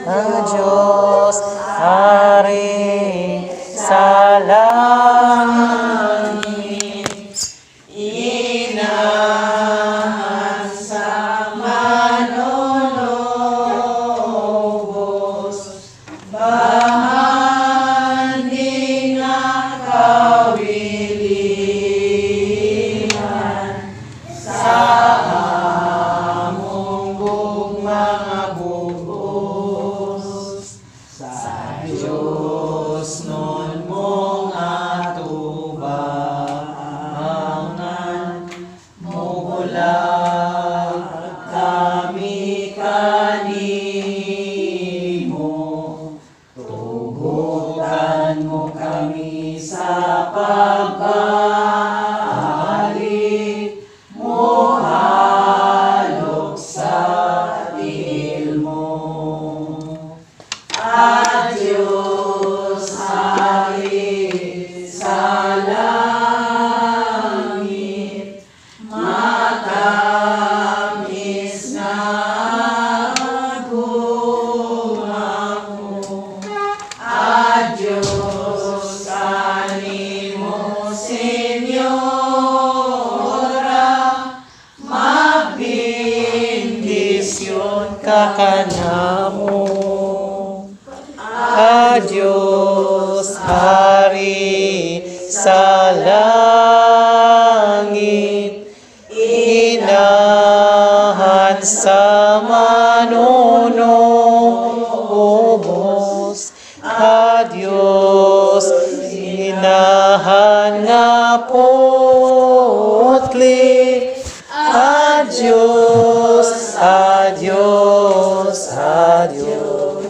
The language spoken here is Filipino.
Diyos, Hari sa langit, inahan sa manonobos, bahandi nga kawilihan, sa among mga bugos, sa Diyos nun mong atubangan, mubulag kami kanimo, tugutan mo kami sa pagbalik mo halok sa tiil mo. Adios, Hari sa langit, matamis na aguma mo. Adios, kanimo, Senyora, mabindisyon ka kanamo. Adios, Hari sa langit, inahan sa manonobos. Adios, inahan nga putli. Adios, adios, adios.